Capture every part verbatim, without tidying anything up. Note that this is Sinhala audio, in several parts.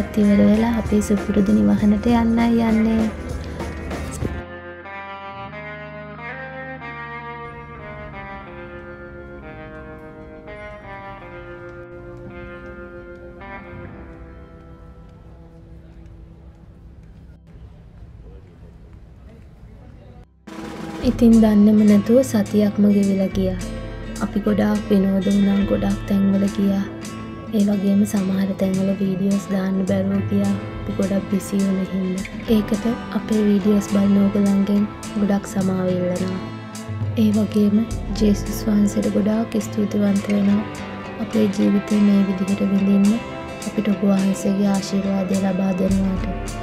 ටිකත් ඉවර වෙලා අපේ සුපුරුදු නිවහනට යන්නයි යන්නේ. ඉතින් දන්නෙම නැතුව සතියක්ම ගෙවිලා ගියා. අපි ගොඩාක් විනෝද වුණා, ගොඩාක් තැන්වල ගියා. ඒ වගේම සමහර තැන්වල වීඩියෝස් දාන්න බැරුව ගියා. අපි ගොඩක් බිසි වුණ හින්දා. ඒකට අපේ වීඩියෝස් බලන ඕගොල්ලන්ගෙන් ගොඩක් සමාව ඉල්ලනවා. ඒ වගේම ජේසුස් වහන්සේට ගොඩාක් ස්තුතිවන්ත වෙනවා. අපේ ජීවිතේ මේ විදිහට විඳින්න අපිට ඔබ වහන්සේගේ ආශිර්වාදය ලබා දෙනවාට.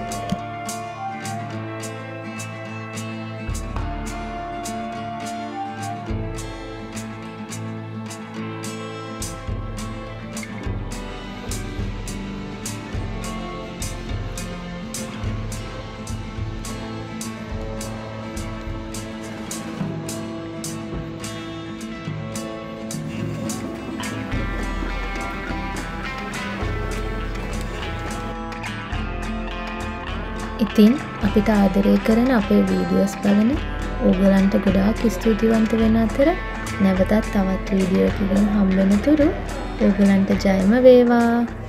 ඉතින් අපිට ආදරය කරන අපේ වීඩියෝස් බලන ඕගලන්ට ගොඩාක් ස්තුතිවන්ත වෙන අතර නැවතත් තවත් වීඩියෝ එකකින් හම්බ වෙන තුරු ඕගලන්ට ජයම වේවා.